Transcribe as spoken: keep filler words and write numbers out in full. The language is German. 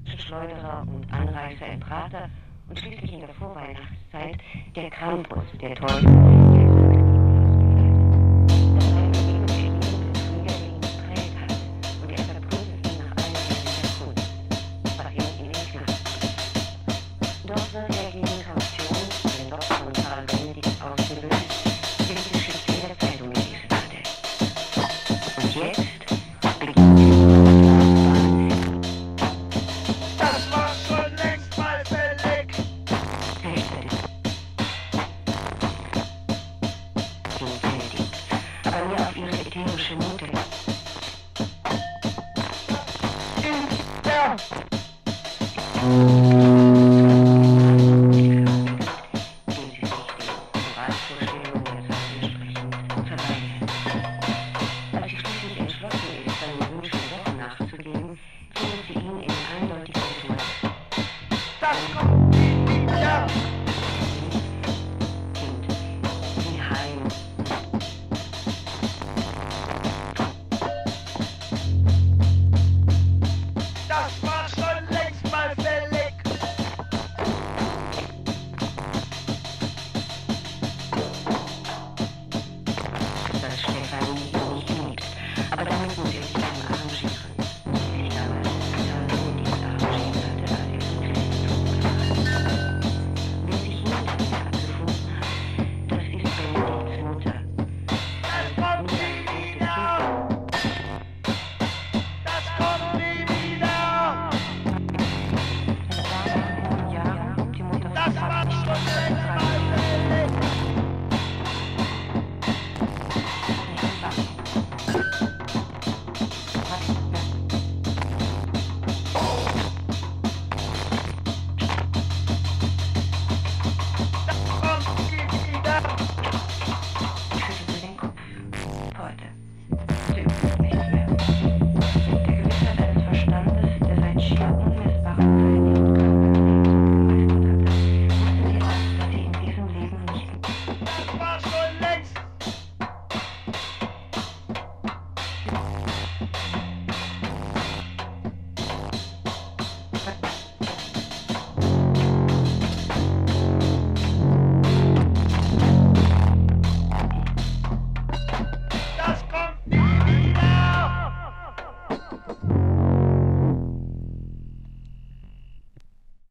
Schleuderer und Anreißer im Prater und schließlich in der Vorweihnachtszeit der Krampus, der Teufel, der das ein Leben des Frühjahrlings geprägt hat und er verprügelt ihn nach allen Wegen der Kunst, was ihn in den Knast bringt. Dort wird er gegen Kaution, den Lob von Karl Benedikt ausgelöst, der die Geschichte in der Zeitung gelesen hatte. Und jetzt beginnt die Das war schon längst mal fällig. Vielfältig, aber mehr auf ihre ätherische Note. Ja. Als sie schließlich entschlossen ist, seinen Wünschen doch nachzugeben, findet sie ihn